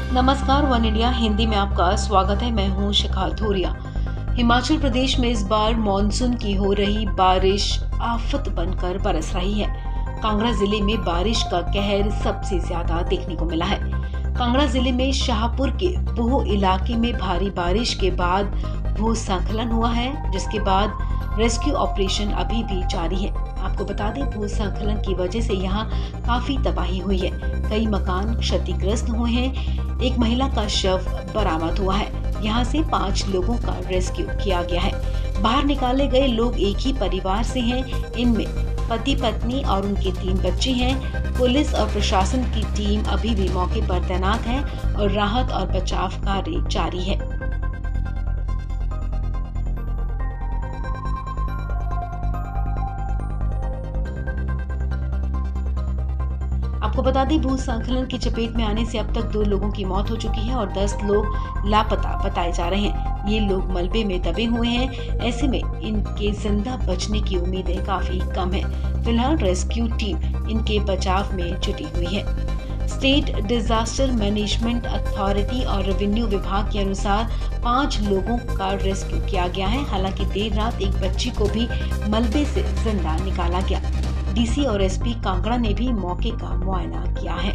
नमस्कार, one India Hindi में आपका स्वागत है। मैं हूं शिखा धूरिया। हिमाचल प्रदेश में इस बार मॉनसून की हो रही बारिश आफत बनकर बरस रही है। कांगड़ा जिले में बारिश का कहर सबसे ज्यादा देखने को मिला है। कांगड़ा जिले में शाहपुर के बोह इलाके में भारी बारिश के बाद भूस्खलन हुआ है, जिसके बाद रेस्क्यू ऑपरेशन अभी भी जारी है। आपको बता दें, भूस्खलन की वजह से यहाँ काफी तबाही हुई है। कई मकान क्षतिग्रस्त हुए हैं। एक महिला का शव बरामद हुआ है। यहाँ से 5 लोगों का रेस्क्यू किया गया है। बाहर निकाले गए लोग एक ही परिवार से हैं। इनमें पति पत्नी और उनके 3 बच्चे हैं। पुलिस और प्रशासन की टीम अभी भी मौके पर तैनात है और राहत और बचाव कार्य जारी है। आपको बता दें, भूस्खलन की चपेट में आने से अब तक 2 लोगों की मौत हो चुकी है और 10 लोग लापता बताए जा रहे हैं। ये लोग मलबे में दबे हुए हैं। ऐसे में इनके जिंदा बचने की उम्मीदें काफी कम है। फिलहाल रेस्क्यू टीम इनके बचाव में जुटी हुई है। स्टेट डिजास्टर मैनेजमेंट अथॉरिटी और रेवेन्यू विभाग के अनुसार 5 लोगों का रेस्क्यू किया गया है। हालांकि देर रात एक बच्ची को भी मलबे से जिंदा निकाला गया। डीसी और एसपी कांगड़ा ने भी मौके का मुआयना किया है।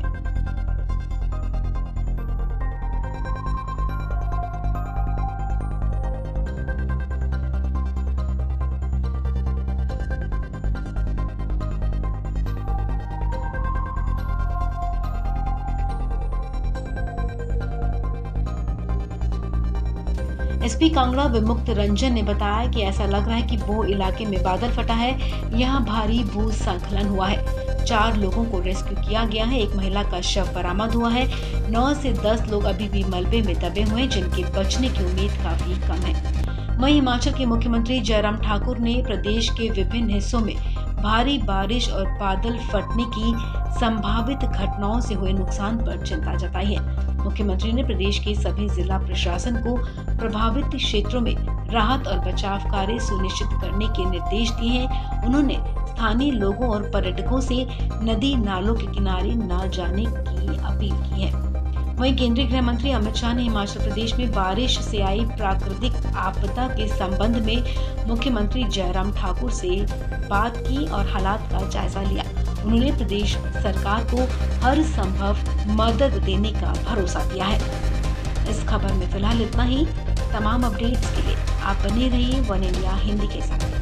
एसपी कांगड़ा विमुक्त रंजन ने बताया कि ऐसा लग रहा है कि बोह इलाके में बादल फटा है। यहाँ भारी भूस्खलन हुआ है। 4 लोगों को रेस्क्यू किया गया है। एक महिला का शव बरामद हुआ है। 9 से 10 लोग अभी भी मलबे में दबे हुए हैं, जिनके बचने की उम्मीद काफी कम है। वहीं हिमाचल के मुख्यमंत्री जयराम ठाकुर ने प्रदेश के विभिन्न हिस्सों में भारी बारिश और बादल फटने की संभावित घटनाओं से हुए नुकसान पर चिंता जताई है। मुख्यमंत्री ने प्रदेश के सभी जिला प्रशासन को प्रभावित क्षेत्रों में राहत और बचाव कार्य सुनिश्चित करने के निर्देश दिए हैं। उन्होंने स्थानीय लोगों और पर्यटकों से नदी नालों के किनारे न जाने की अपील की है। वहीं केंद्रीय गृह मंत्री अमित शाह ने हिमाचल प्रदेश में बारिश से आई प्राकृतिक आपदा के संबंध में मुख्यमंत्री जयराम ठाकुर से बात की और हालात का जायजा लिया। उन्होंने प्रदेश सरकार को हर संभव मदद देने का भरोसा दिया है। इस खबर में फिलहाल इतना ही। तमाम अपडेट्स के लिए आप बने रहिए वन इंडिया हिंदी के साथ।